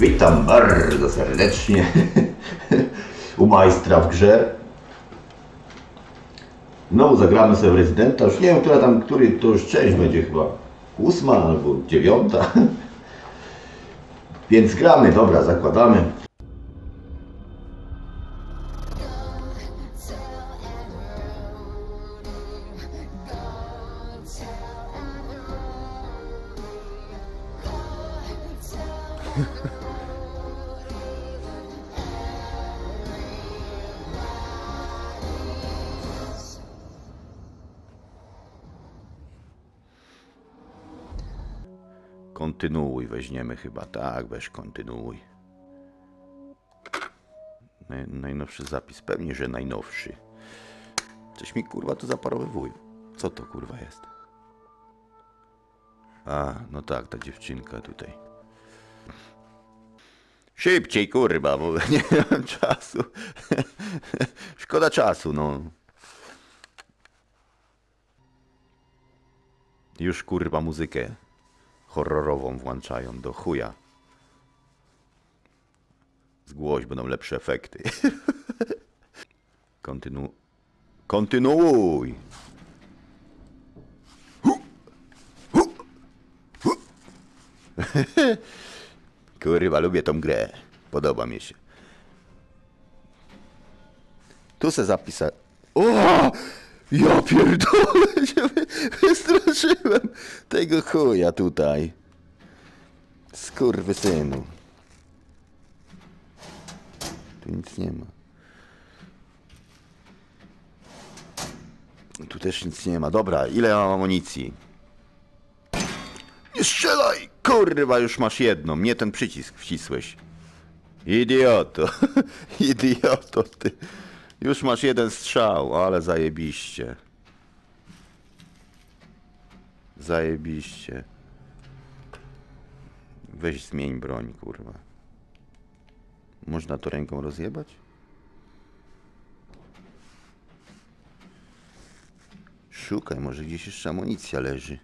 Witam bardzo serdecznie u majstra w grze. No, zagramy sobie w Rezydenta. Już nie wiem, który to już część będzie, chyba 8 albo 9. Więc gramy, dobra, zakładamy. Kontynuuj weźmiemy chyba, tak, weź kontynuuj. Najnowszy zapis, pewnie, że najnowszy. Coś mi kurwa tu zaparowywuje. Co to kurwa jest? A, no tak, ta dziewczynka tutaj. Szybciej kurwa, bo nie mam czasu. Szkoda czasu, no. Już kurwa muzykę horrorową włączają do chuja. Zgłoś, będą lepsze efekty. Kontynuuj! Kurwa, lubię tą grę. Podoba mi się. Tu se zapisa... O! Ja pierdolę, się wystraszyłem tego chuja tutaj. Skurwysynu. Tu nic nie ma. Tu też nic nie ma. Dobra, ile mam amunicji? Nie strzelaj! Kurwa, już masz jedną. Mnie ten przycisk wcisłeś. Idioto. Idioto, ty. Już masz jeden strzał, ale zajebiście. Zajebiście. Weź zmień broń, kurwa. Można to ręką rozjebać? Szukaj, może gdzieś jeszcze amunicja leży.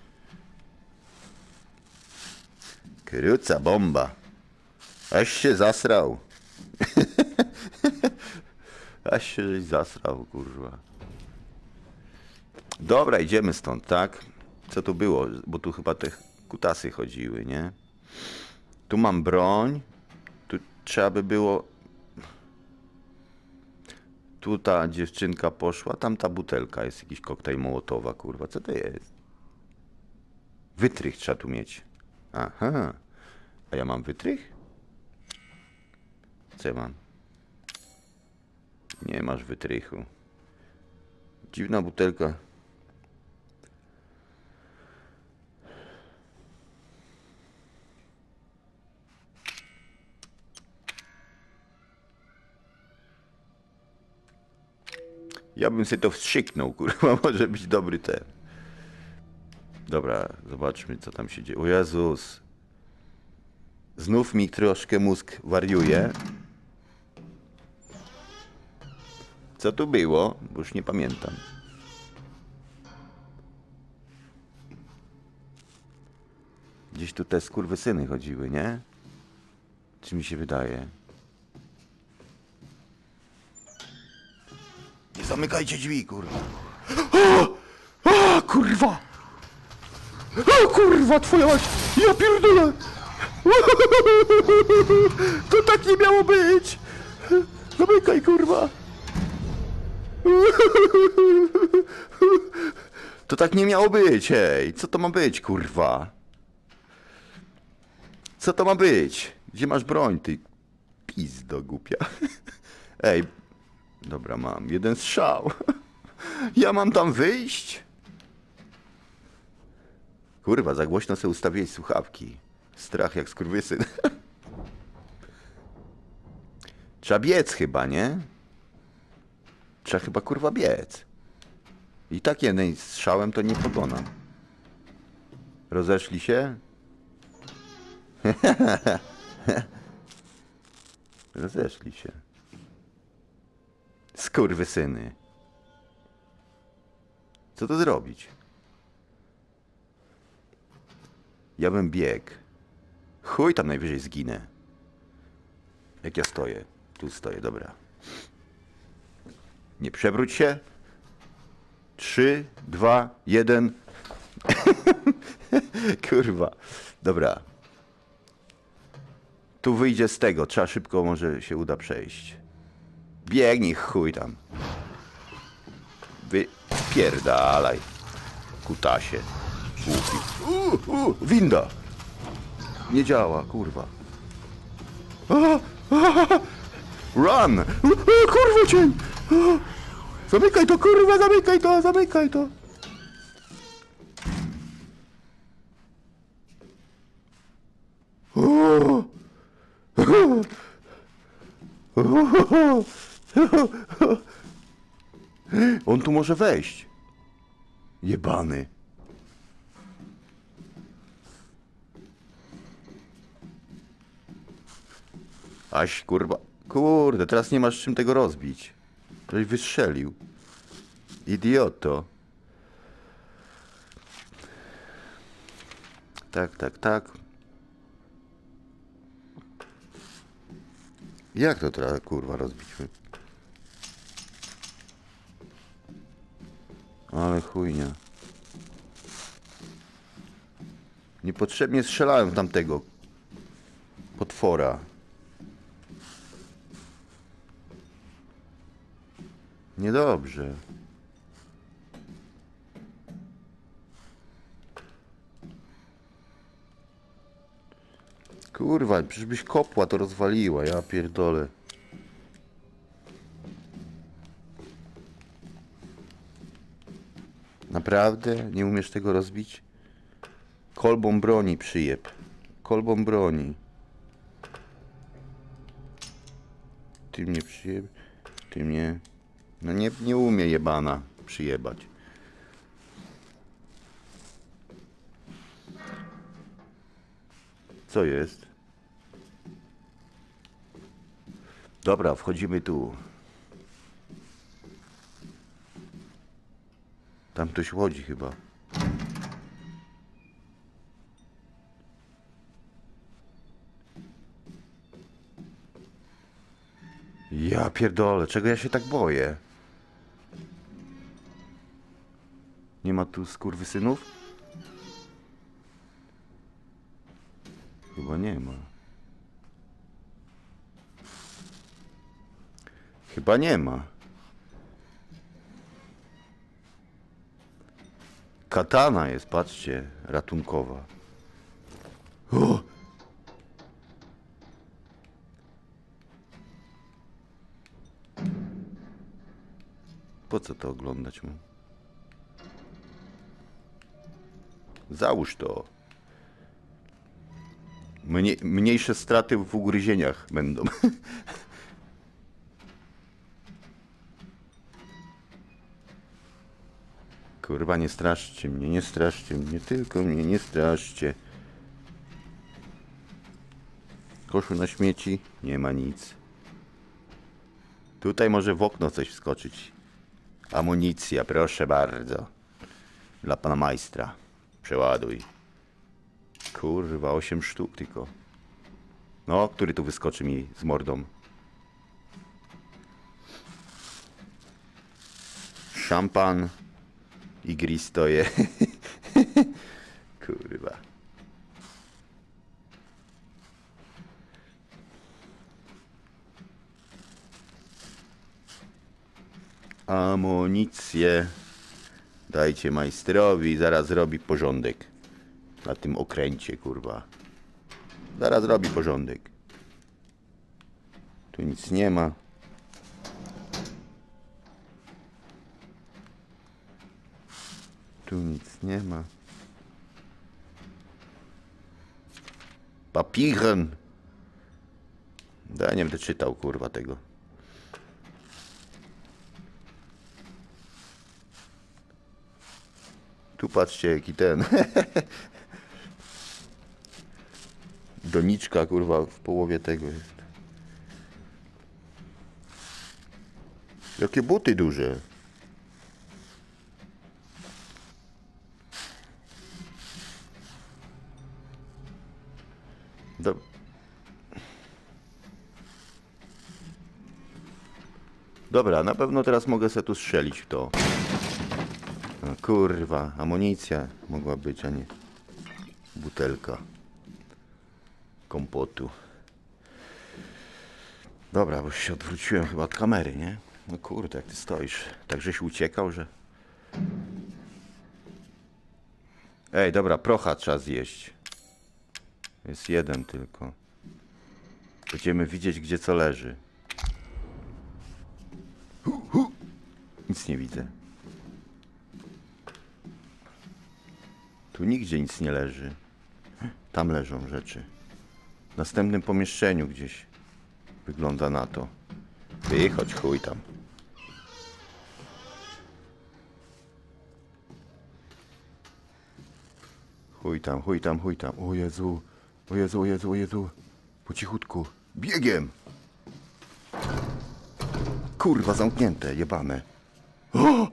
Kruca bomba. Aż się zasrał. Aż się żeś zasrał, kurwa. Dobra, idziemy stąd, tak? Co tu było? Bo tu chyba te kutasy chodziły, nie? Tu mam broń. Tu trzeba by było... Tu ta dziewczynka poszła. Tam ta butelka jest, jakiś koktajl Mołotowa, kurwa. Co to jest? Wytrych trzeba tu mieć. Aha. A ja mam wytrych? Co ja mam? Nie masz wytrychu. Dziwna butelka. Ja bym sobie to wstrzyknął, kurwa, może być dobry ten. Dobra, zobaczmy, co tam się dzieje. O Jezus. Znów mi troszkę mózg wariuje. Co tu było? Bo już nie pamiętam. Gdzieś tu te skurwysyny chodziły, nie? Czy mi się wydaje? Nie zamykajcie drzwi, kurwa. O, kurwa! O, kurwa, twoja mać! Ja pierdolę! To tak nie miało być! Zamykaj, kurwa! To tak nie miało być, hej! Co to ma być, kurwa? Co to ma być? Gdzie masz broń, ty pizdo głupia? Ej, dobra, mam jeden strzał. Ja mam tam wyjść? Kurwa, za głośno sobie ustawiłeś słuchawki. Strach jak skurwysyn. Trzeba biec chyba, nie? Trzeba chyba kurwa biec. I tak jednym strzałem to nie pokonam. Rozeszli się? Rozeszli się. Skurwysyny. Co to zrobić? Ja bym biegł. Chuj, tam najwyżej zginę. Jak ja stoję? Tu stoję, dobra. Nie przewróć się. 3, 2, 1. Kurwa. Dobra. Tu wyjdzie z tego. Trzeba szybko, może się uda przejść. Biegnij, chuj tam. Pierdalaj. Kutasie. Winda. Nie działa, kurwa. Run! Kurwa cień! Zamykaj to, kurwa, zamykaj to, zamykaj to! On tu może wejść. Jebany. Aś, kurwa. Kurde, teraz nie masz czym tego rozbić. Ktoś wystrzelił. Idioto. Tak, tak, tak. Jak to teraz, kurwa, rozbićmy? Ale chujnia. Niepotrzebnie strzelałem w tamtego potwora. Niedobrze. Kurwa, przecież byś kopła to rozwaliła, ja pierdolę. Naprawdę? Nie umiesz tego rozbić? Kolbą broni przyjeb. Kolbą broni. Ty mnie przyjeb... Ty mnie... No nie umie jebana przyjebać. Co jest? Dobra, wchodzimy tu. Tam ktoś łodzi chyba. Ja pierdolę, czego ja się tak boję? Nie ma tu skurwysynów? Chyba nie ma. Chyba nie ma. Katana jest, patrzcie, ratunkowa. O! Po co to oglądać mu? Załóż to. Mniejsze straty w ugryzieniach będą. Kurwa, nie straszcie mnie, tylko mnie nie straszcie. Koszu na śmieci? Nie ma nic. Tutaj może w okno coś wskoczyć. Amunicja, proszę bardzo. Dla pana majstra. Przeładuj. Kurwa, 8 sztuk tylko. No, który tu wyskoczy mi z mordą? Szampan. Igristoje. Kurwa. Amunicję. Dajcie majstrowi, zaraz robi porządek. Na tym okręcie, kurwa. Zaraz robi porządek. Tu nic nie ma. Tu nic nie ma. Papieren. Ja nie będę czytał, kurwa, tego. Tu patrzcie, jaki ten. Doniczka, kurwa, w połowie tego jest. Jakie buty duże. Dobra, na pewno teraz mogę sobie tu strzelić w to. No, kurwa, amunicja mogła być, a nie butelka kompotu. Dobra, bo już się odwróciłem chyba od kamery, nie? No kurde, jak ty stoisz. Tak żeś uciekał, że... Ej, dobra, procha trzeba zjeść. Jest jeden tylko. Będziemy widzieć, gdzie co leży. Nic nie widzę. Tu nigdzie nic nie leży. Tam leżą rzeczy. W następnym pomieszczeniu gdzieś. Wygląda na to. Wychodź, chuj tam. Chuj tam, chuj tam, chuj tam. O Jezu, o Jezu, o Jezu, o Jezu. Po cichutku. Biegiem! Kurwa, zamknięte, jebane. O!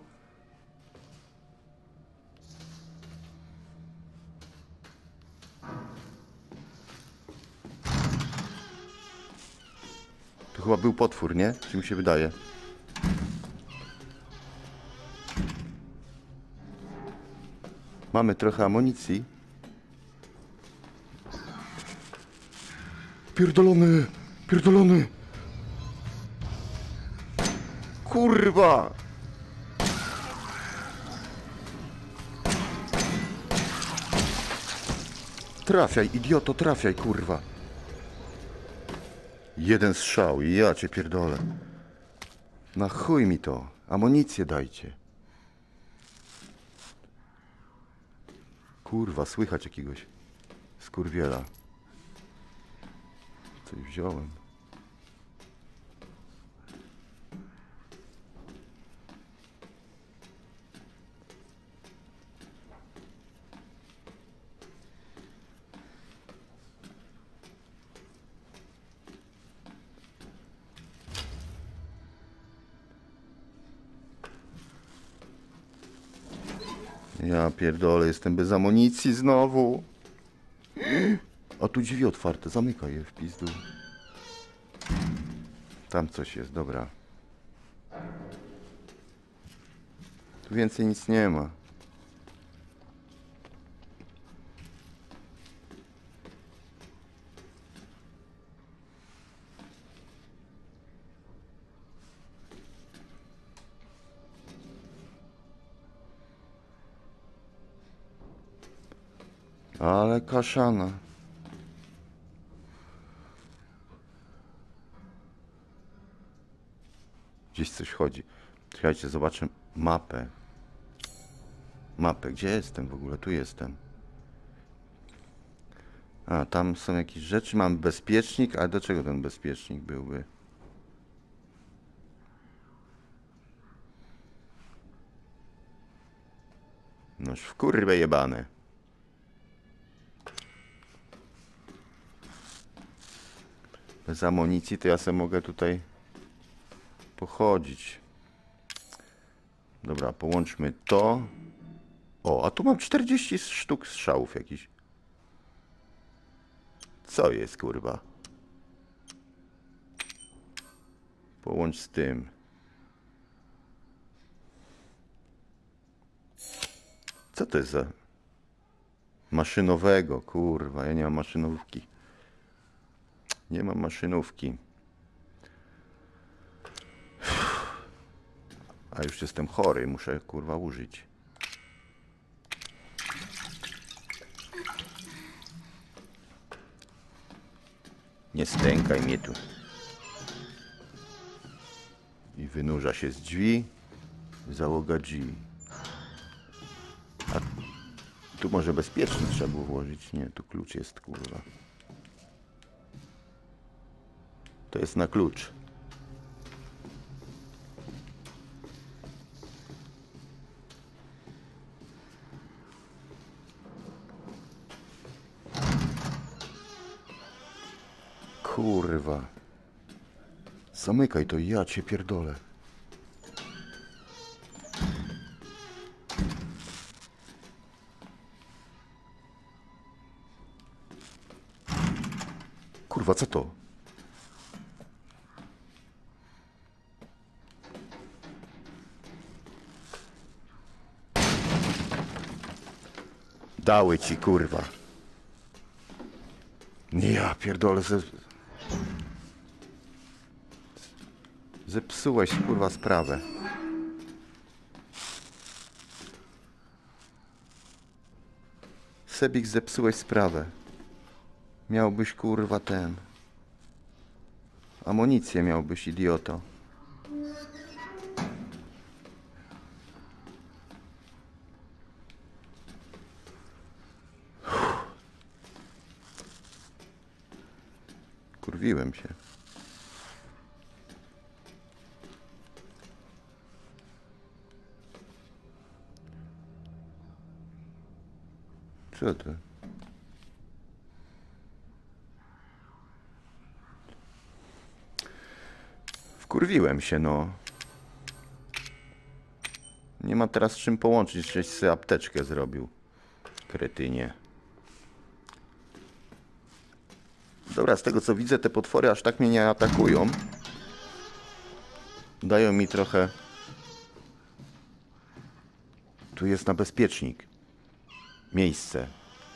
To chyba był potwór, nie? Czy mi się wydaje? Mamy trochę amunicji. Pierdolony! Pierdolony! Kurwa! Trafiaj, idioto, trafiaj, kurwa. Jeden strzał i ja cię pierdolę. Na chuj mi to. Amunicję dajcie. Kurwa, słychać jakiegoś skurwiela. Coś wziąłem. Ja pierdolę, jestem bez amunicji znowu. A tu drzwi otwarte, zamykaj je w pizdu. Tam coś jest, dobra. Tu więcej nic nie ma. Ale kaszana. Gdzieś coś chodzi. Czekajcie, zobaczę mapę. Mapę, gdzie jestem w ogóle? Tu jestem. A, tam są jakieś rzeczy. Mam bezpiecznik, a do czego ten bezpiecznik byłby? Noż w kurwę jebane. Bez amunicji to ja sobie mogę tutaj pochodzić. Dobra, połączmy to. O, a tu mam 40 sztuk strzałów jakiś. Co jest, kurwa? Połącz z tym. Co to jest za... Maszynowego, kurwa, ja nie mam maszynówki. Nie mam maszynówki. A już jestem chory, muszę, kurwa, użyć. Nie stękaj mnie tu. I wynurza się z drzwi. Załoga drzwi. A tu może bezpiecznik trzeba było włożyć. Nie, tu klucz jest, kurwa. To jest na klucz. Kurwa. Zamykaj to, ja cię pierdolę. Kurwa, co to? Dały ci, kurwa. Ja pierdolę, zepsułeś, kurwa, sprawę. Sebik, zepsułeś sprawę. Miałbyś, kurwa, amunicję miałbyś, idioto. Kurwiłem się. Co to? Wkurwiłem się, no. Nie ma teraz czym połączyć, żeś sobie apteczkę zrobił. Kretynie. Dobra, z tego co widzę, te potwory aż tak mnie nie atakują. Dają mi trochę... Tu jest na bezpiecznik. Miejsce.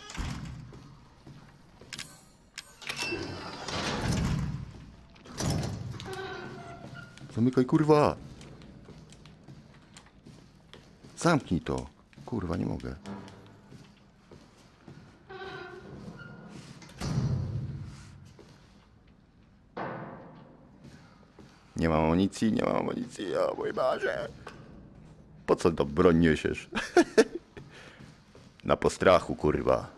Zamykaj, kurwa! Zamknij to. Kurwa, nie mogę. Nie mam amunicji, nie mam amunicji, o mój Boże. Po co to broń niesiesz? Na postrachu, kurwa.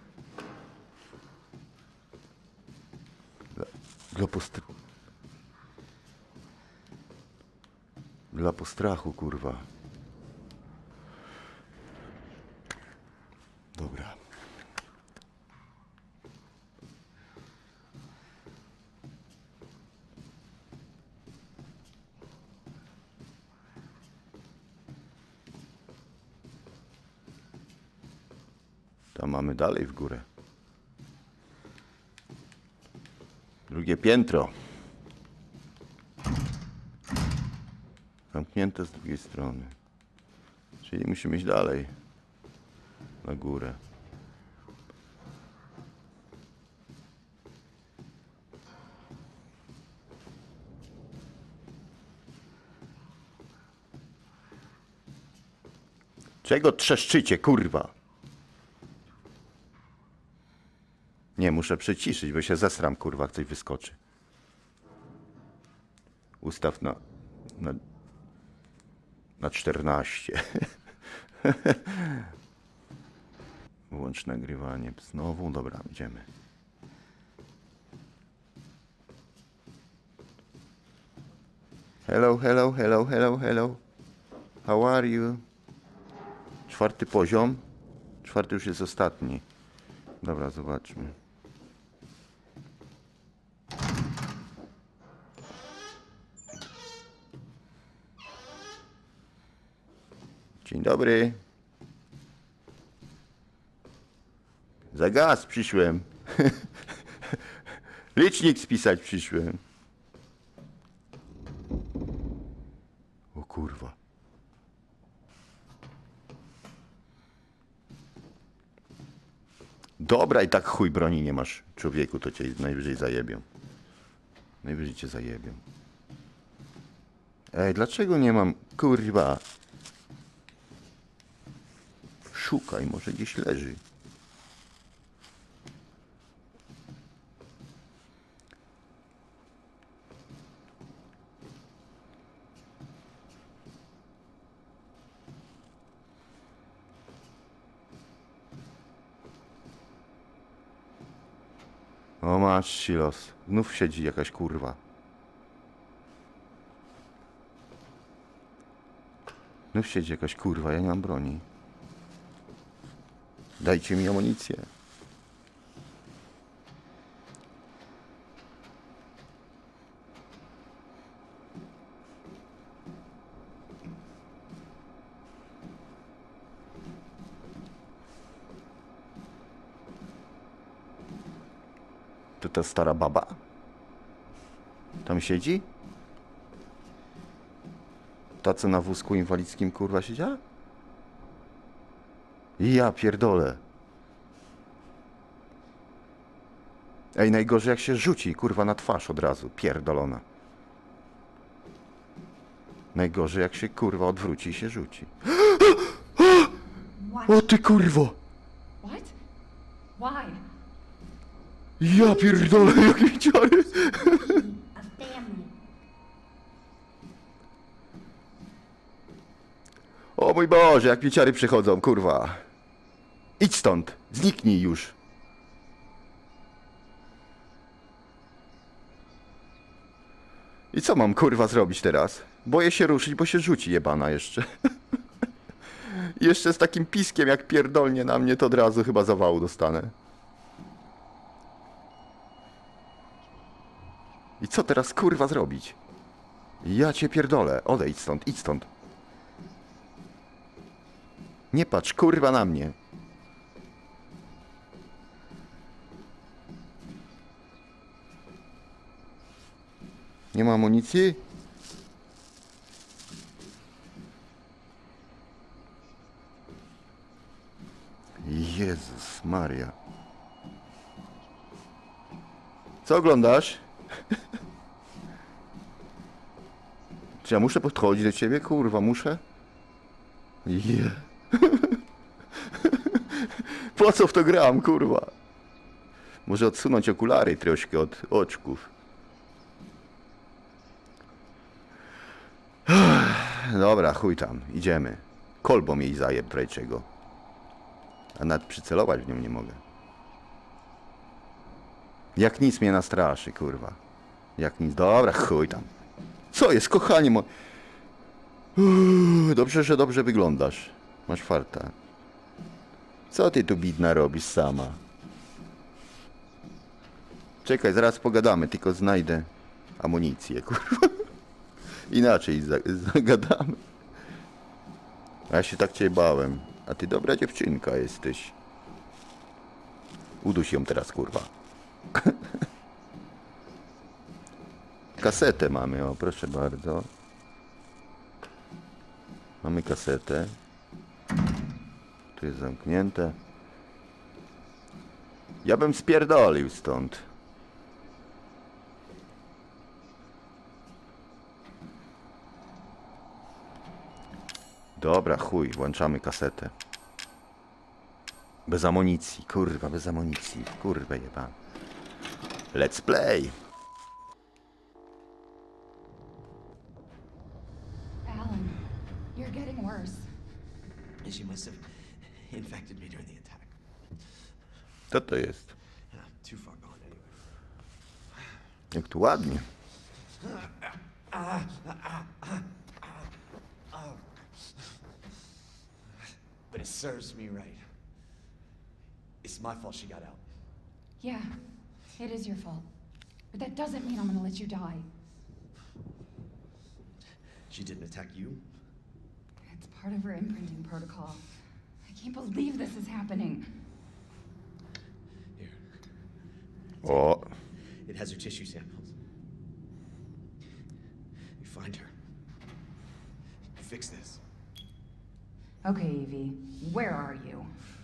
Dla postrachu, kurwa. Dobra. Tam mamy dalej w górę. Drugie piętro. Zamknięte z drugiej strony. Czyli musimy iść dalej. Na górę. Czego trzeszczycie, kurwa? Nie, muszę przyciszyć, bo się zesram, kurwa, jak coś wyskoczy. Ustaw na 14. Włącz nagrywanie. Znowu, dobra, idziemy. Hello, hello, hello, hello, hello. How are you? 4. poziom. 4 już jest ostatni. Dobra, zobaczmy. Dzień dobry. Za gaz przyszłem. Licznik spisać przyszłem. O kurwa. Dobra, i tak chuj broni nie masz, człowieku, to cię najwyżej zajebią. Najwyżej cię zajebią. Ej, dlaczego nie mam, kurwa? Szukaj, może gdzieś leży. O, masz silos. Znów siedzi jakaś kurwa. Znów siedzi jakaś kurwa, ja nie mam broni. Dajcie mi amunicję. To ta stara baba? Tam siedzi? Ta, co na wózku inwalidzkim, kurwa, siedziała? Ja pierdolę. Ej, najgorzej jak się rzuci, kurwa, na twarz od razu, pierdolona. Najgorzej jak się, kurwa, odwróci i się rzuci. What? O ty kurwo! What? Why? Ja pierdolę, jakie ciary! A family. O mój Boże, jak mi ciary przychodzą, kurwa. Idź stąd, zniknij już. I co mam, kurwa, zrobić teraz? Boję się ruszyć, bo się rzuci jebana jeszcze. Jeszcze z takim piskiem, jak pierdolnie na mnie, to od razu chyba zawału dostanę. I co teraz, kurwa, zrobić? Ja cię pierdolę, odejdź stąd, idź stąd. Nie patrz, kurwa, na mnie. Nie ma amunicji? Jezus Maria. Co oglądasz? Czy ja muszę podchodzić do ciebie? Kurwa, muszę? Je. Po co w to gram, kurwa? Może odsunąć okulary troszkę od oczków. Dobra, chuj tam, idziemy. Kolbą jej zajeb trajczego. A nawet przycelować w nią nie mogę. Jak nic mnie nastraszy, kurwa. Jak nic. Dobra, chuj tam. Co jest, kochanie moje? Dobrze, że dobrze wyglądasz. Masz farta. Co ty tu, bidna, robisz sama? Czekaj, zaraz pogadamy, tylko znajdę amunicję, kurwa. Inaczej zagadamy. A ja się tak cię bałem. A ty dobra dziewczynka jesteś. Uduś ją teraz, kurwa. Kasetę mamy, o proszę bardzo. Mamy kasetę. Tu jest zamknięte. Ja bym spierdolił stąd. Dobra, chuj, włączamy kasetę. Bez amunicji, kurwa, bez amunicji. Kurwa jeba. Let's play! Alan, you're getting worse. She must have infected me during the attack. Co to jest? Too far gone anyway. Jak tu ładnie. But it serves me right. It's my fault she got out. Yeah, it is your fault. But that doesn't mean I'm gonna let you die. She didn't attack you? It's part of her imprinting protocol. I can't believe this is happening. Here. O, It has her tissue samples. You find her. You fix this. Okay, Evie, where are you?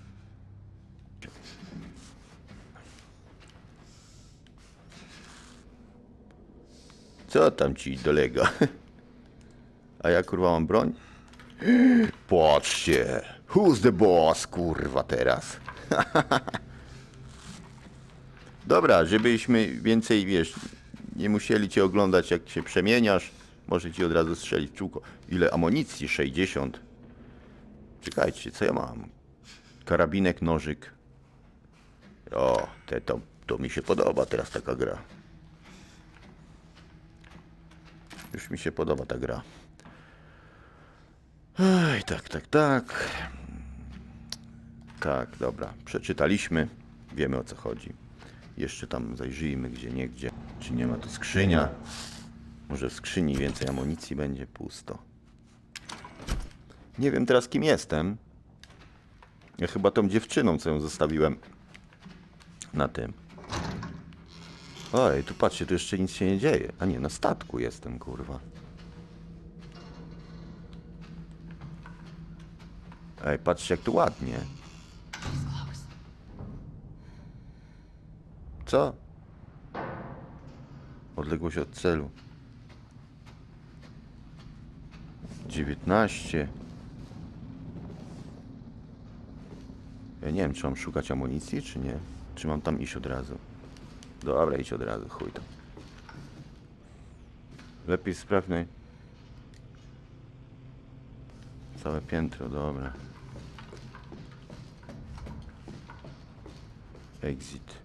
co tam ci dolega? A ja kurwa mam broń? Patrzcie! Who's the boss, kurwa, teraz? Dobra, żebyśmy więcej, wiesz, nie musieli cię oglądać, jak się przemieniasz. Może ci od razu strzelić w czółko. Ile amunicji? 60. Czekajcie, co ja mam? Karabinek, nożyk. O, to mi się podoba teraz taka gra. Już mi się podoba ta gra. Ej, tak. Tak, dobra. Przeczytaliśmy. Wiemy, o co chodzi. Jeszcze tam zajrzyjmy gdzie niegdzie. Czy nie ma tu skrzynia? Może w skrzyni więcej amunicji będzie? Pusto. Nie wiem teraz, kim jestem. Ja chyba tą dziewczyną, co ją zostawiłem na tym. Oj, tu patrzcie, tu jeszcze nic się nie dzieje. A nie, na statku jestem, kurwa. Ej, patrzcie, jak tu ładnie. She's close. Co? Odległość od celu. 19. Ja nie wiem, czy mam szukać amunicji, czy nie. Czy mam tam iść od razu. Dobra, idź od razu, chuj tam. Lepiej sprawdź. Całe piętro, dobra. Exit.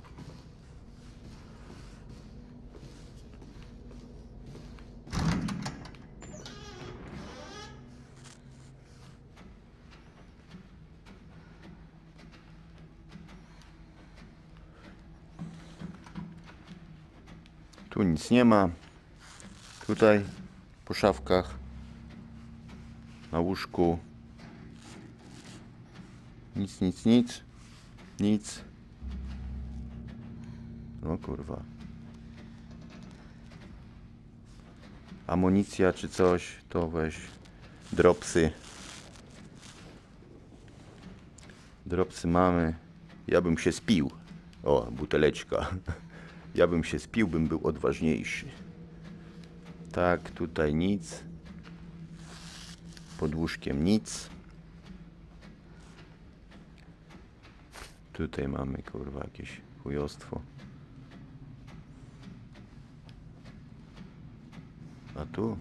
Tu nic nie ma. Tutaj po szafkach, na łóżku. Nic. No kurwa. Amunicja czy coś, to weź. Dropsy. Dropsy mamy. Ja bym się spił. O, buteleczka. Ja bym się spił, bym był odważniejszy. Tak, tutaj nic. Pod łóżkiem nic. Tutaj mamy, kurwa, jakieś chujostwo. A tu?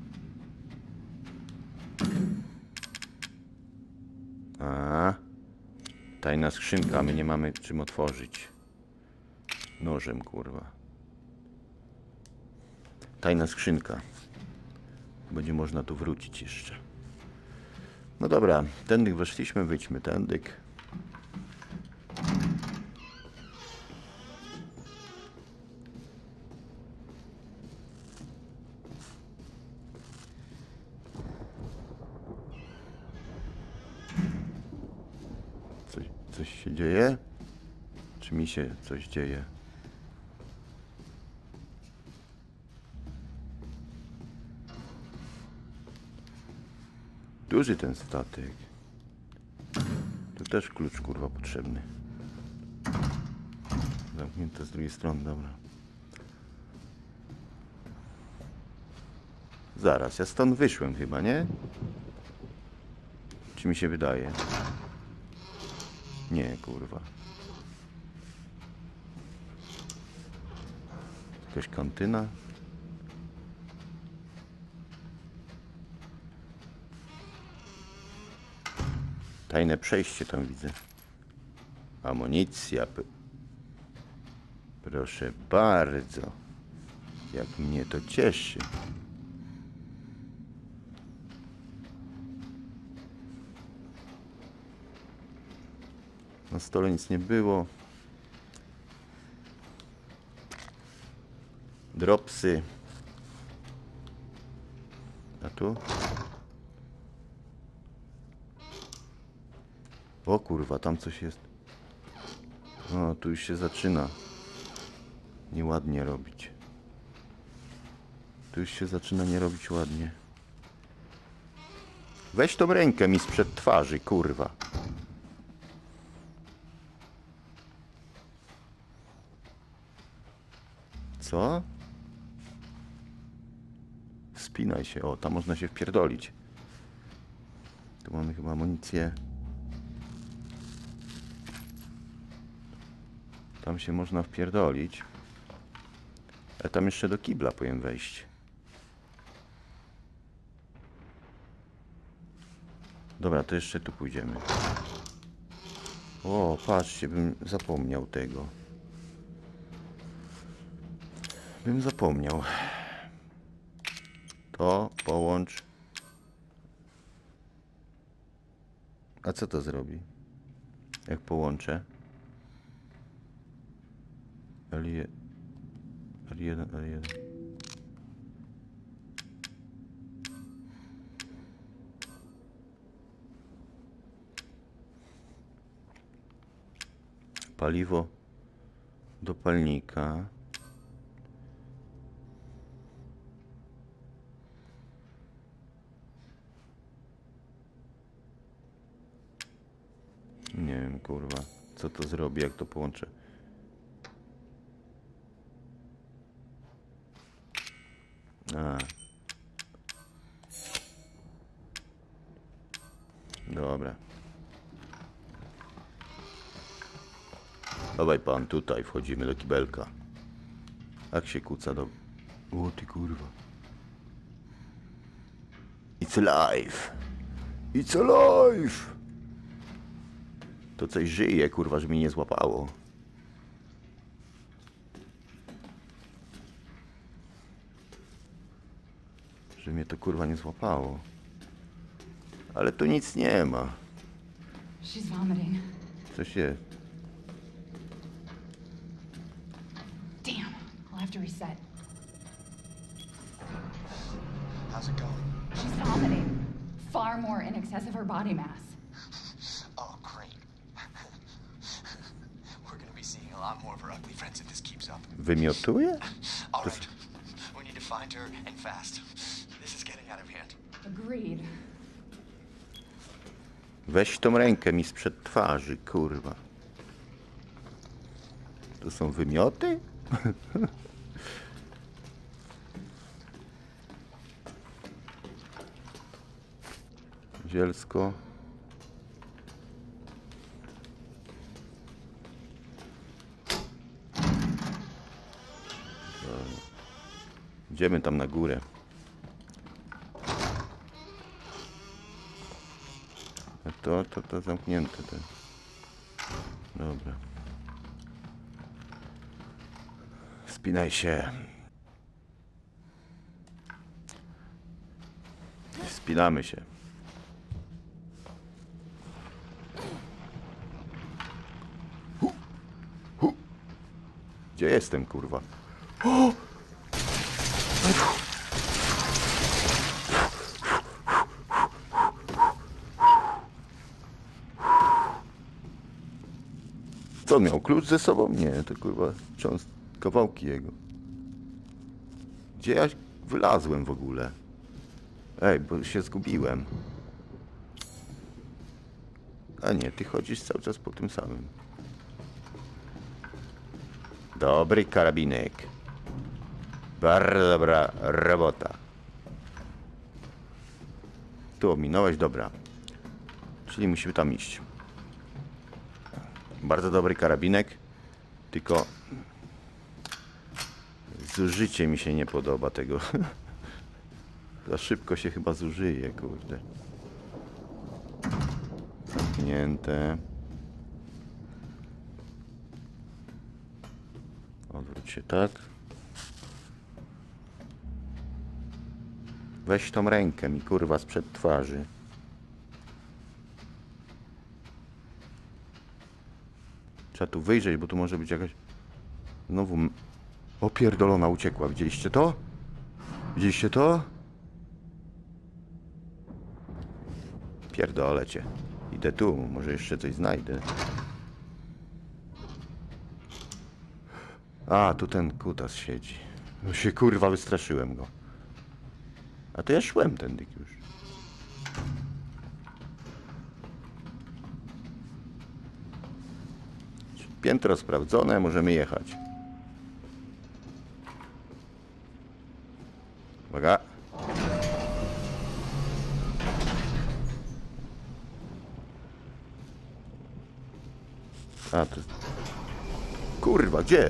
A, tajna skrzynka, my nie mamy czym otworzyć. Nożem, kurwa. Tajna skrzynka. Będzie można tu wrócić jeszcze. No dobra, tędy weszliśmy, wyjdźmy tędy. Coś się dzieje? Czy mi się coś dzieje? Duży ten statek. Tu też klucz, kurwa, potrzebny. Zamknięte z drugiej strony, dobra. Zaraz, ja stąd wyszłem chyba, nie? Czy mi się wydaje? Nie, kurwa. Jakaś kantyna? Tajne przejście tam widzę. Amunicja. Proszę bardzo. Jak mnie to cieszy. Na stole nic nie było. Dropsy. A tu? O kurwa, tam coś jest. O, tu już się zaczyna nieładnie robić. Tu już się zaczyna nie robić ładnie. Weź tą rękę mi sprzed twarzy, kurwa. Co? Wspinaj się. O, tam można się wpierdolić. Tu mamy chyba amunicję. Tam się można wpierdolić. A tam jeszcze do kibla powinien wejść. Dobra, to jeszcze tu pójdziemy. O, patrzcie, bym zapomniał tego. Bym zapomniał. To połącz. A co to zrobi? Jak połączę? L1, L1. Paliwo do palnika. Nie wiem, kurwa, co to zrobi, jak to połączę. A. Dobra. Dawaj pan, tutaj wchodzimy do kibelka. Jak się kuca do... O ty kurwa. It's alive. It's alive. To coś żyje, kurwa, że mi nie złapało. Że mnie to kurwa nie złapało. Ale tu nic nie ma. She's vomiting. Coś jest. Damn, I'll have to reset. How's it going? She's vomiting. Far more in excess of her body mass. Oh, great. We're gonna be seeing a lot more of her ugly friends if this keeps up. Wymiotuje? All right. We need to find her and fast. This is getting out of hand. Agreed. Weź tą rękę mi sprzed twarzy, kurwa. To są wymioty? Zielsko. Idziemy tam na górę. A to zamknięte. To. Dobra. Spinaj się. Spinamy się. Gdzie jestem, kurwa? O! Co on miał? Klucz ze sobą? Nie, to kurwa kawałki jego. Gdzie ja wylazłem w ogóle? Ej, bo się zgubiłem. A nie, ty chodzisz cały czas po tym samym. Dobry karabinek. Bardzo dobra robota. Tu ominąłeś, dobra. Czyli musimy tam iść. Bardzo dobry karabinek. Tylko zużycie mi się nie podoba tego. Za szybko się chyba zużyje, kurde. Zamknięte. Odwróć się tak. Weź tą rękę mi, kurwa, sprzed twarzy. Trzeba tu wyjrzeć, bo tu może być jakaś... Znowu... Opierdolona uciekła. Widzieliście to? Widzieliście to? Pierdolę cię. Idę tu, może jeszcze coś znajdę. A, tu ten kutas siedzi. No się kurwa wystraszyłem go. A to ja szłem tędy już. Piętro sprawdzone, możemy jechać. Uwaga. A, to... Kurwa, gdzie?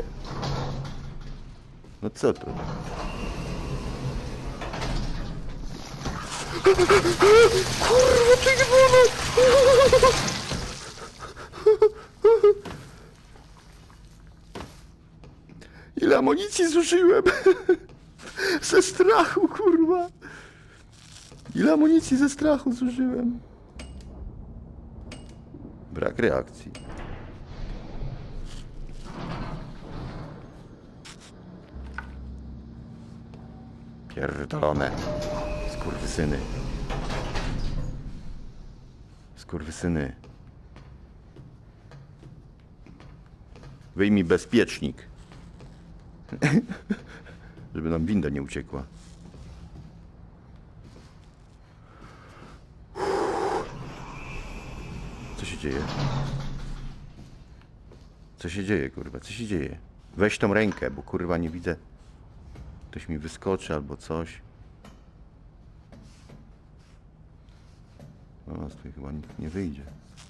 No co to? Kurwa, czerwono! Ile amunicji zużyłem? Ze strachu, kurwa. Ile amunicji ze strachu zużyłem? Brak reakcji. Pierdolone. Skurwysyny. Skurwysyny. Wyjmij bezpiecznik. Żeby nam winda nie uciekła. Co się dzieje? Co się dzieje, kurwa? Co się dzieje? Weź tą rękę, bo kurwa nie widzę. ktoś mi wyskoczy albo coś. No, nas tutaj chyba nikt nie wyjdzie.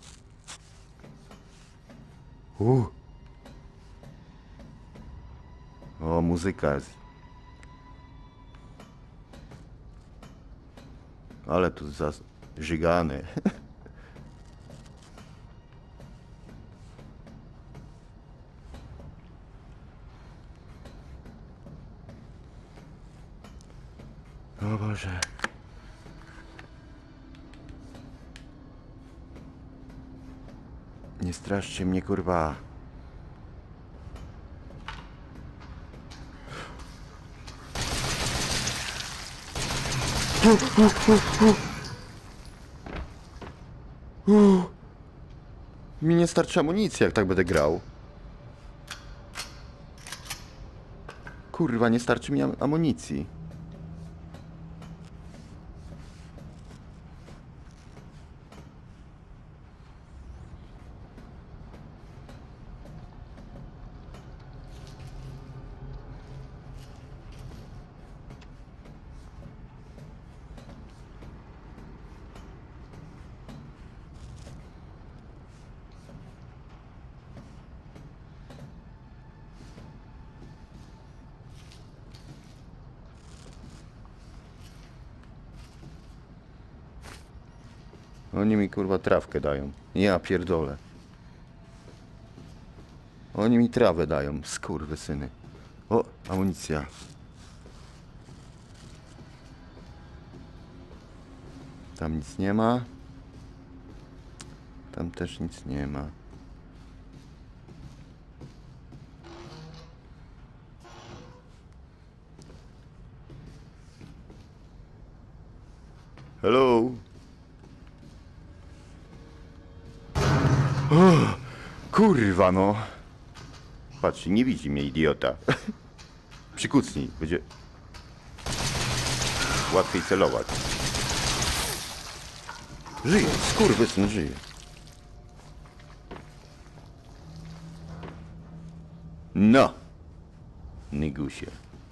O, muzyka jest. Ale tu zażygane. O Boże. Nie straszcie mnie, kurwa. Mi nie starczy amunicji, jak tak będę grał. Kurwa, nie starczy mi amunicji. Oni mi kurwa trawkę dają. Ja pierdolę. Oni mi trawę dają, skurwysyny. O, amunicja. Tam nic nie ma. Tam też nic nie ma. Hello. O, kurwa no. Patrzcie, nie widzi mnie idiota. Przykucnij, będzie łatwiej celować. Żyje, skurwysyn żyje. No. Nygusie.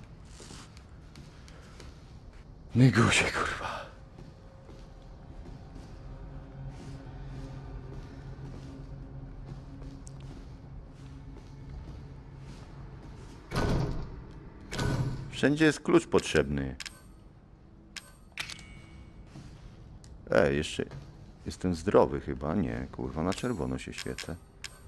Nygusie, kurwa. Wszędzie jest klucz potrzebny. Jeszcze jestem zdrowy chyba. Nie, kurwa, na czerwono się świecę.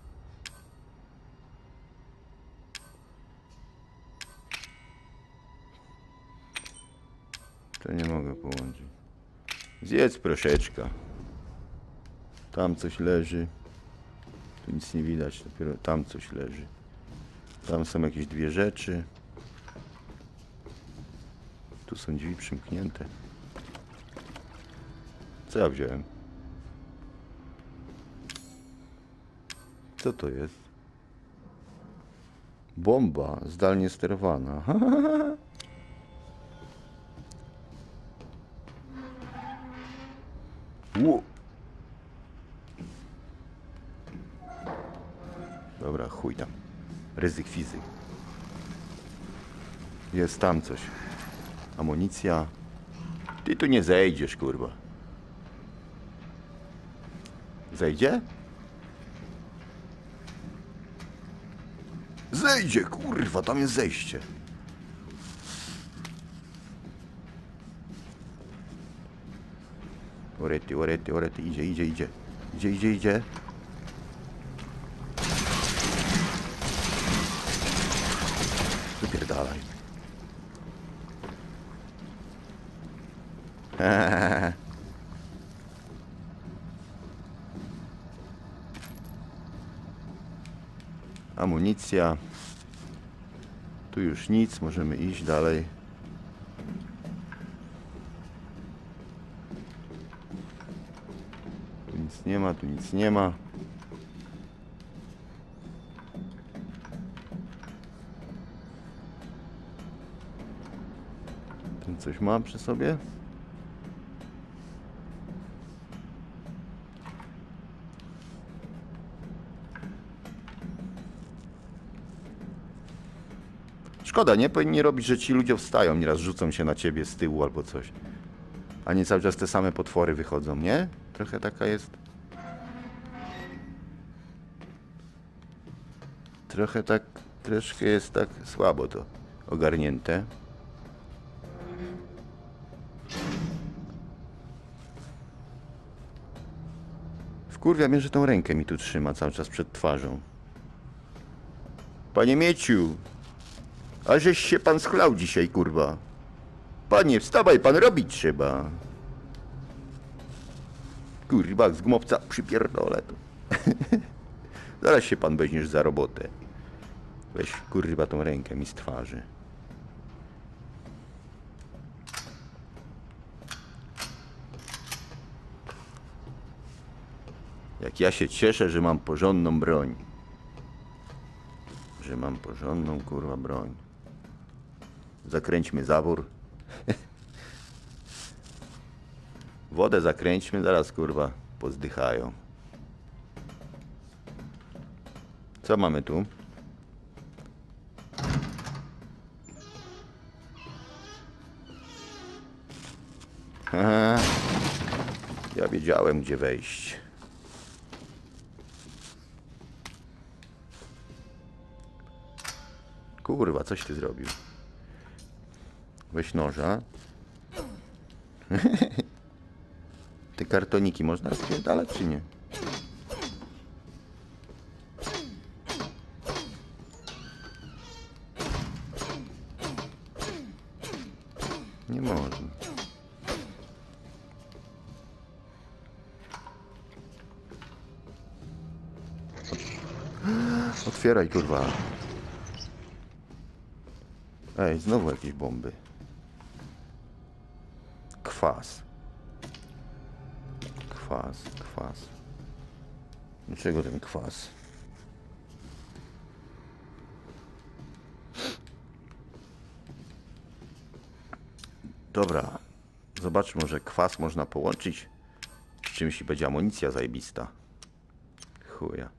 To nie mogę połączyć. Zjedz proszeczka. Tam coś leży. Tu nic nie widać, dopiero tam coś leży. Tam są jakieś dwie rzeczy. Tu są drzwi przymknięte. Co ja wziąłem? Co to jest? Bomba zdalnie sterowana. Ło. Dobra, chuj tam. Ryzyk fizyk. Jest tam coś. Amunicja. Ty tu nie zejdziesz, kurwa. Zejdzie? Zejdzie, kurwa, tam jest zejście. Orety, orety, orety, idzie, idzie, idzie. Idzie, idzie, idzie. Wypierdalaj. Amunicja. Tu już nic, możemy iść dalej. Tu nic nie ma, tu nic nie ma. Ten coś ma przy sobie? szkoda, nie? Powinni robić, że ci ludzie wstają, nieraz rzucą się na ciebie z tyłu albo coś. A nie cały czas te same potwory wychodzą, nie? Trochę taka jest... Trochę tak... Troszkę jest tak słabo to ogarnięte. Wkurwia mnie, że tą rękę mi tu trzyma cały czas przed twarzą. Panie Mieciu! A żeś się pan schlał dzisiaj, kurwa. Panie, wstawaj, pan robić trzeba. Kurwa, z gmowca przypierdolę to. Zaraz się pan weźmiesz za robotę. Weź, kurwa, tą rękę mi z twarzy. Jak ja się cieszę, że mam porządną broń. Że mam porządną, kurwa, broń. Zakręćmy zawór. Wodę zakręćmy, zaraz, kurwa, pozdychają. Co mamy tu? Aha. Ja wiedziałem, gdzie wejść. Kurwa, coś ty zrobił. Weź noża. Te kartoniki można rozpierdalać, czy nie? Nie można. Otwieraj, kurwa. Ej, znowu jakieś bomby. Kwas. Kwas, kwas. Dlaczego ten kwas? Dobra. Zobaczmy, może kwas można połączyć z czymś i będzie amunicja zajebista. Chuja.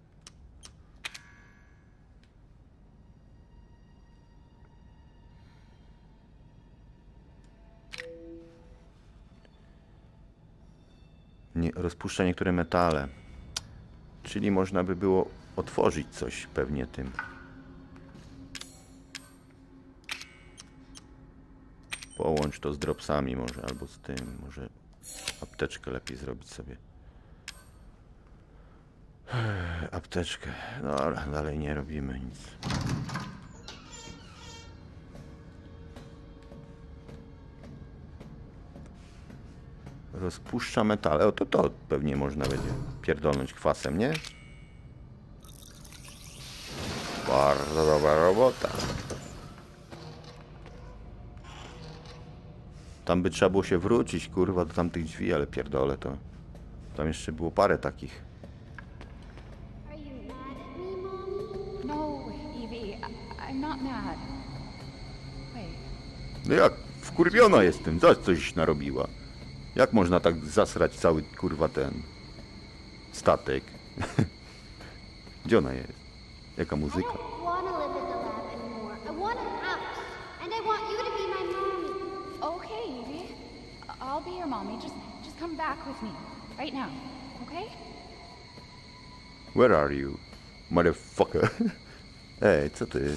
Nie, rozpuszcza niektóre metale. Czyli można by było otworzyć coś pewnie tym. Połącz to z dropsami może, albo z tym. Może apteczkę lepiej zrobić sobie. Apteczkę. Dobra, dalej nie robimy nic. Rozpuszcza metale. O, to pewnie można będzie pierdolnąć kwasem, nie? Bardzo dobra robota. Tam by trzeba było się wrócić, kurwa, do tamtych drzwi, ale pierdolę to. Tam jeszcze było parę takich. No, Evie, I'm not mad. Wait. No jak? Wkurwiona jestem. Coś narobiła. Jak można tak zasrać cały, kurwa, ten statek? Gdzie ona jest? Jaka muzyka? I don't want to live at the lab anymore. I want a house. And I want you to be my mommy. Okay, Evie. I'll be your mommy. Just come back with me. Right now. Okay? Where are you, motherfucker? Ej, co ty?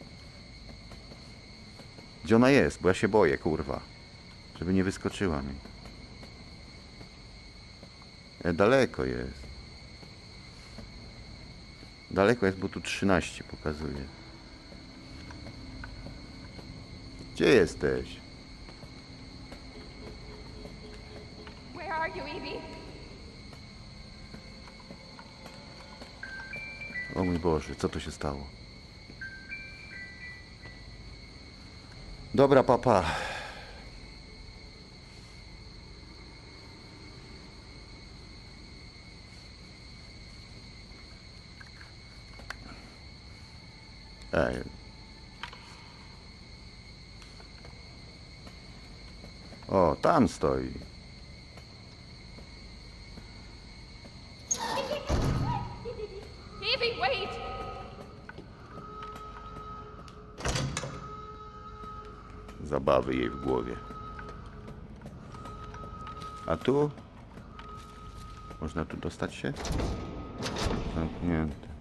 Gdzie ona jest? Bo ja się boję, kurwa. Żeby nie wyskoczyła mi. Daleko jest. Daleko jest, bo tu 13 pokazuje. Gdzie jesteś? Where are you, Evie? O mój Boże, co tu się stało? Dobra, papa. Ej. O, tam stoi. Evie, wait! zabawy jej w głowie. A tu? Można tu dostać się? Zamknięte.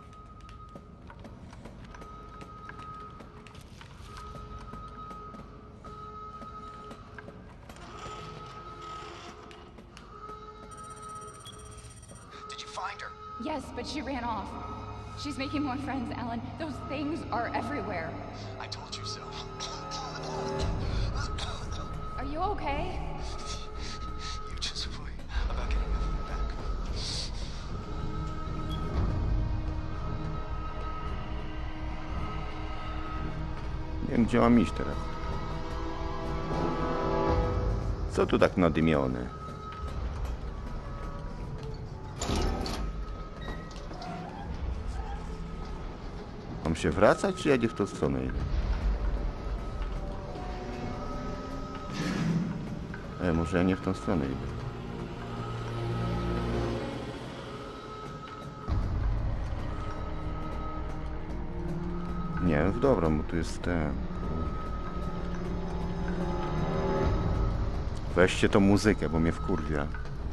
Did you find her? Yes, but she ran off. She's making more friends, Alan. Those things are everywhere. I told you so. Are you okay? You just worry about getting her back. Nie wiem, gdzie mam iść teraz. Co tu tak nadymione? Mam się wracać, czy ja nie w tą stronę idę? Może ja nie w tą stronę idę. Nie, w dobrą, bo tu jest ten... Weźcie tą muzykę, bo mnie wkurwia.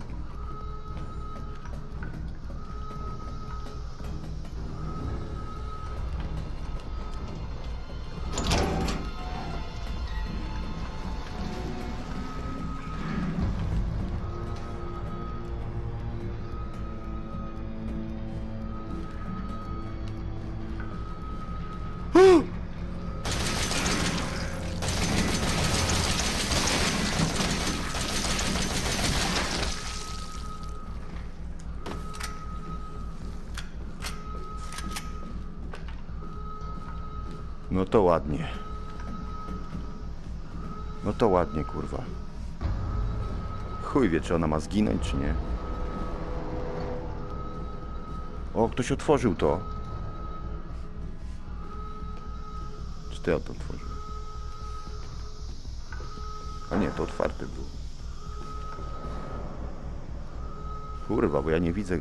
No to ładnie. No to ładnie, kurwa. Chuj wie, czy ona ma zginąć, czy nie. O, ktoś otworzył to. Czy ty to otworzył? A nie, to otwarte było. Kurwa, bo ja nie widzę...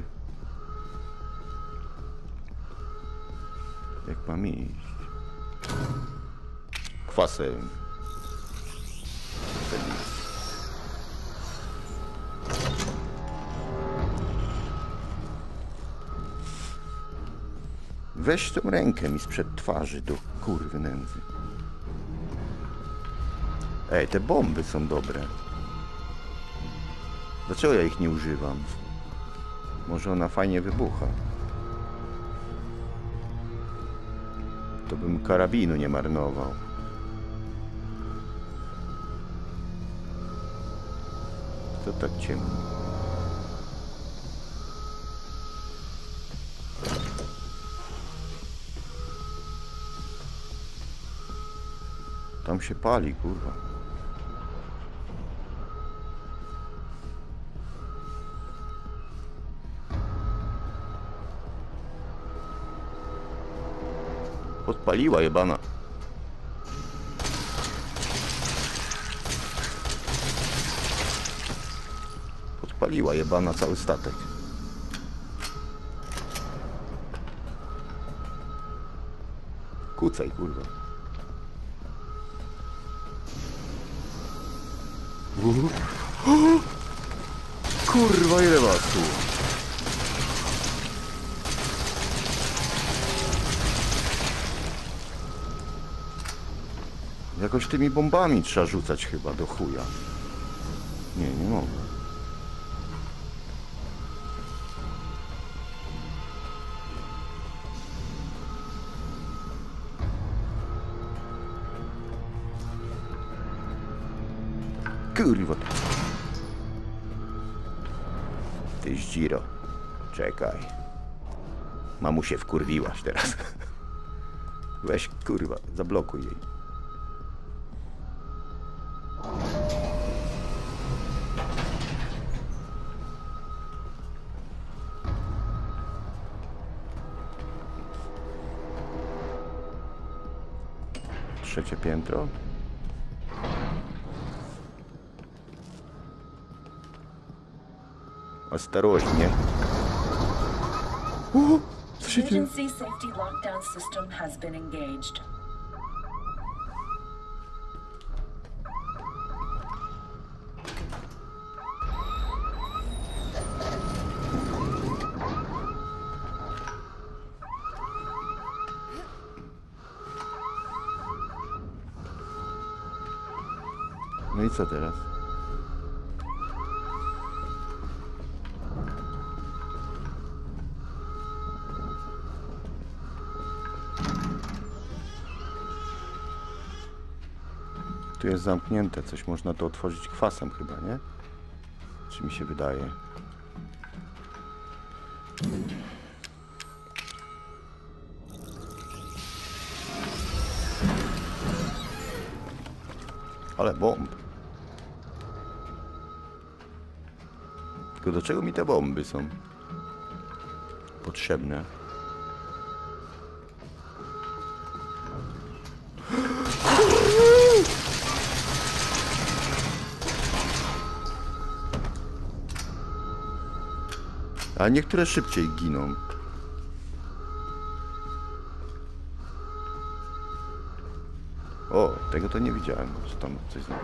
Jak mam iść? Kwasem. Weź tą rękę mi sprzed twarzy do kurwy nędzy. Ej, te bomby są dobre. Dlaczego ja ich nie używam? Może ona fajnie wybucha. To bym karabinu nie marnował. To tak ciemno. Tam się pali, kurwa. Podpaliła jebana. Podpaliła jebana cały statek. Kucaj, kurwa. Kurwa, ile was tu? Jakoś tymi bombami trzeba rzucać chyba do chuja. Nie, nie mogę. Kurwa. Ty Zdziro. Czekaj. Mamusię wkurwiłaś teraz. Weź, kurwa, zablokuj jej. Trzecie piętro. Ostrożnie. Co się dzieje? Emergency safety lockdown system has been engaged. i co teraz? Tu jest zamknięte, coś można to otworzyć kwasem chyba, nie? Czy mi się wydaje? Ale bomb. Tylko do czego mi te bomby są potrzebne? A niektóre szybciej giną. O, tego to nie widziałem, że tam coś znowu.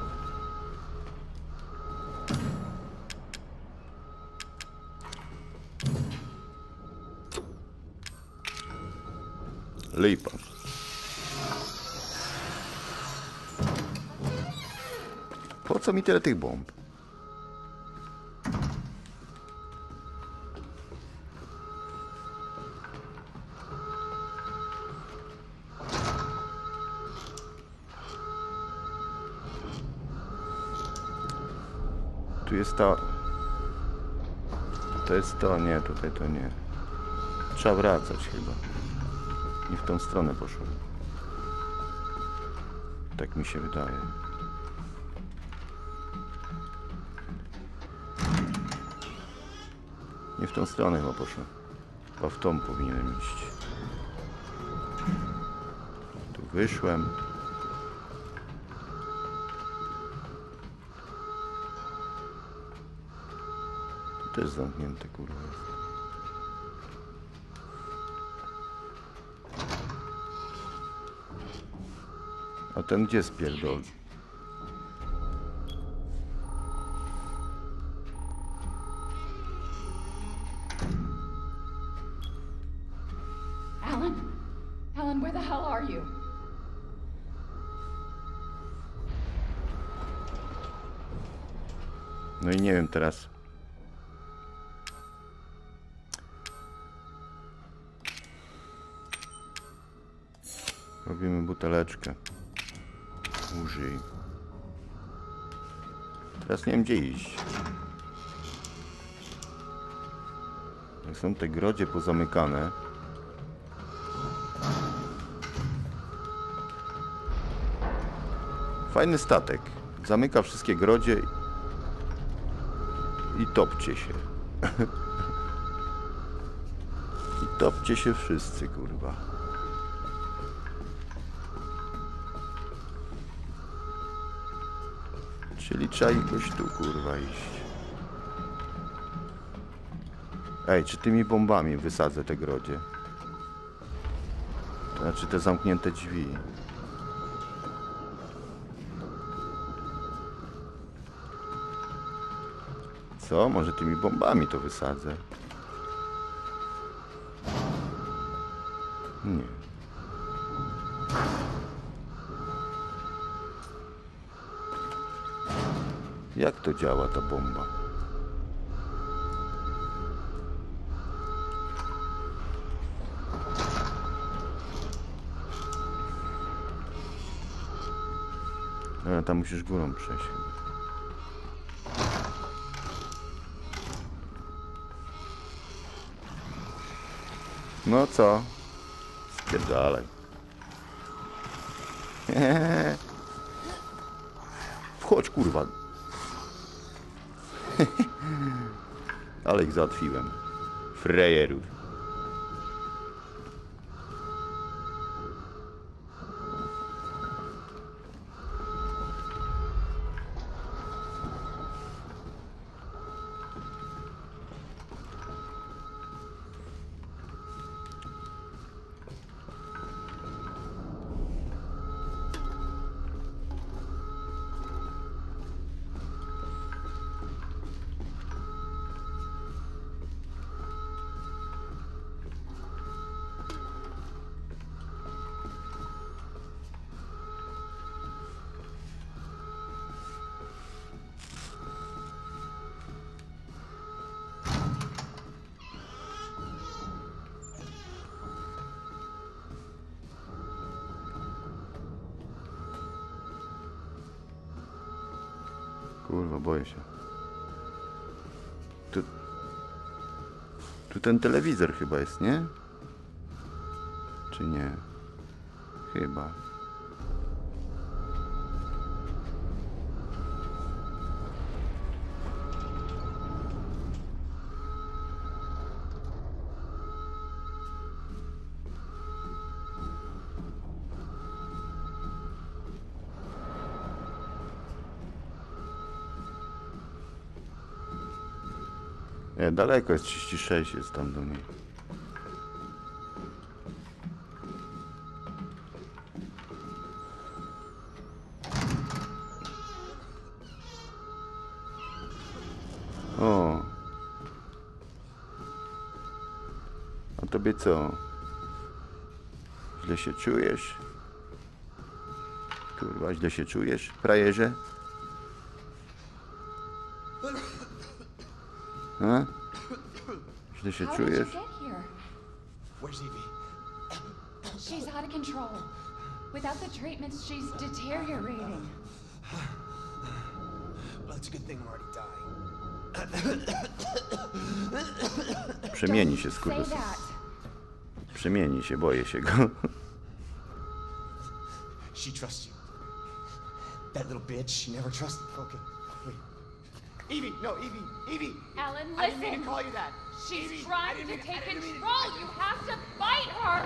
Lipa. Po co mi tyle tych bomb? Tu jest ta... To jest to, nie, tutaj to nie. Trzeba wracać chyba. Nie w tą stronę poszłem. Tak mi się wydaje. Nie w tą stronę chyba poszłem. Chyba w tą powinienem iść. Tu wyszłem. Tu też zamknięte, kurwa jest. A ten gdzie spierdol? Alan? Alan, where the hell are you? No i nie wiem teraz. Robimy buteleczkę. Użyj. Teraz nie wiem gdzie iść. Jak są te grodzie pozamykane. Fajny statek. Zamyka wszystkie grodzie i topcie się. I topcie się wszyscy, kurwa. Czyli trzeba jakoś tu, kurwa, iść. Ej, czy tymi bombami wysadzę te grodzie? To znaczy te zamknięte drzwi. Co? Może tymi bombami to wysadzę? Nie. Jak to działa ta bomba? No, tam musisz górą przejść. No co? Spierdalaj. Wchodź, kurwa. Ale ich załatwiłem. Frejerów. Kurwa, boję się. Tu ten telewizor chyba jest, nie? Czy nie? Chyba. Nie, daleko jest, 36 jest tam do niej. O. A tobie co? Źle się czujesz? Kurwa, źle się czujesz, frajerze? A? Źle się How did you czujesz? get here? Where's Evie? She's out of control. Without the treatments, she's deteriorating. Well, it's a good thing I'm already dying. Przemieni się, Say skurwysyn. that. Przemieni się, boję się go. She trusts you. That little bitch, she never trusted. Okay, wait. Evie, no, Evie, Evie! Alan, I didn't mean listen. to call you that. She's Evie, I trying didn't to mean- I take didn't mean- control. You have to fight her.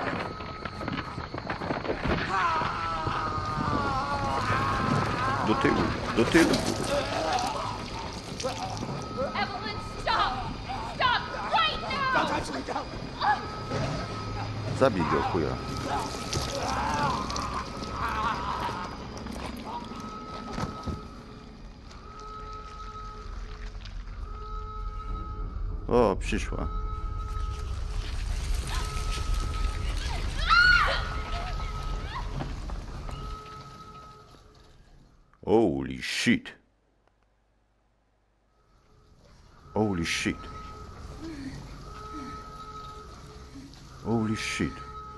Do tyłu, do tyłu. Evelyn, stop! Stop right now! Actually, don't. Zabij go, chuja. O, przyszła. Holy shit. Holy shit. Holy shit.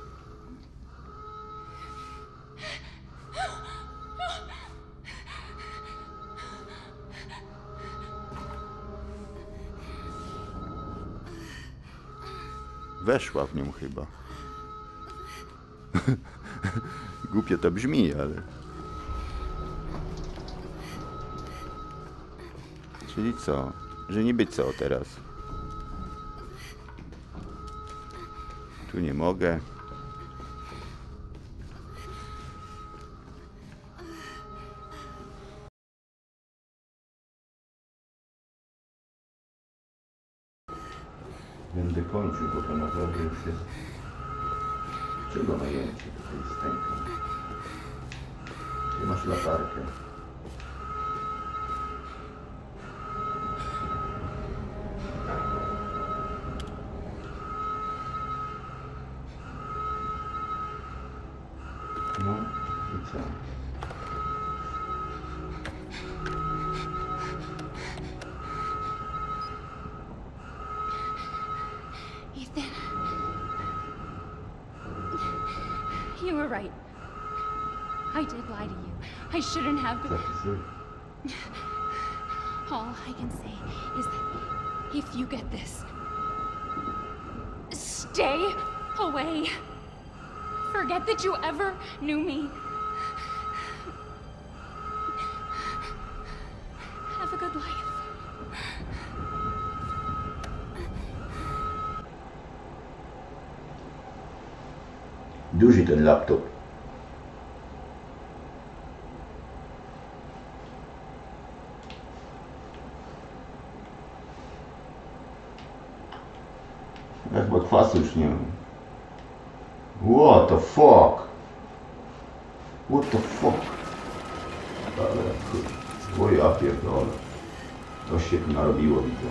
Weszła w nią chyba. Głupio to brzmi, ale... Czyli co? Że niby co teraz? Tu nie mogę. Będę kończył, bo to naprawdę już jest... Czego najęcie tutaj stęka? Ty masz latarkę. No i co? Ethan. You were right. I did lie to you. I shouldn't have been. Zapisuj. All I can say is that if you get this, stay away. Forget that you ever knew me. Have a good life. Duży ten laptop. Ja chyba kwasu już nie mam. What the fuck? What the fuck? Ale kurwa, o ja pierdolę. To się tu narobiło, widzę.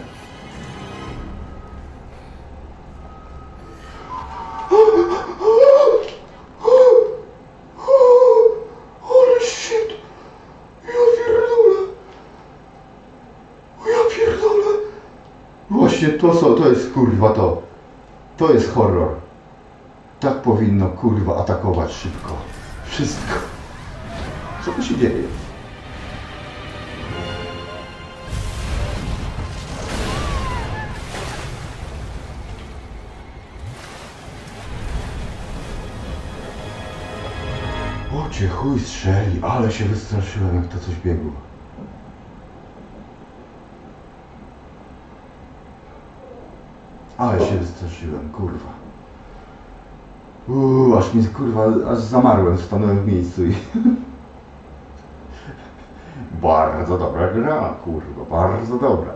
Ale shit! Ja pierdolę! Ja pierdolę! Właśnie to jest kurwa to. To jest horror. Tak powinno kurwa atakować szybko. Wszystko. Co tu się dzieje? cię chuj strzeli, ale się wystraszyłem, jak to coś biegło. Ale się wystraszyłem, kurwa. Aż mi, kurwa, aż zamarłem, stanąłem w miejscu i... Bardzo dobra gra, kurwa, bardzo dobra.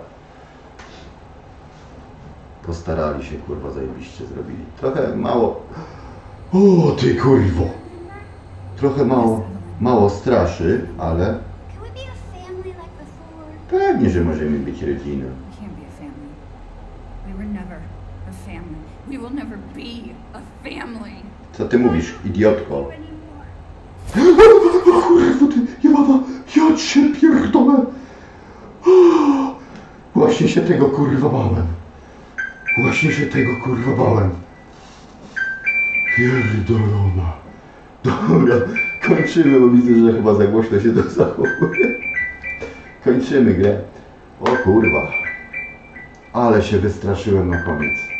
Postarali się, kurwa, zajebiście zrobili. Trochę mało... O, ty kurwo! Trochę mało straszy, ale... Can we be a family like before? Pewnie, że możemy być rodziną. We can't be a family. We were never a family. We will never be a family. Co ty mówisz, idiotko? Anymore. Kurwa, ty jebana, ja cię pierdolę! Właśnie się tego kurwa bałem. Właśnie się tego kurwa bałem. Pierdolona. Dobra, kończymy, bo widzę, że chyba za głośno się to zachowuje. Kończymy grę. O kurwa. Ale się wystraszyłem na koniec.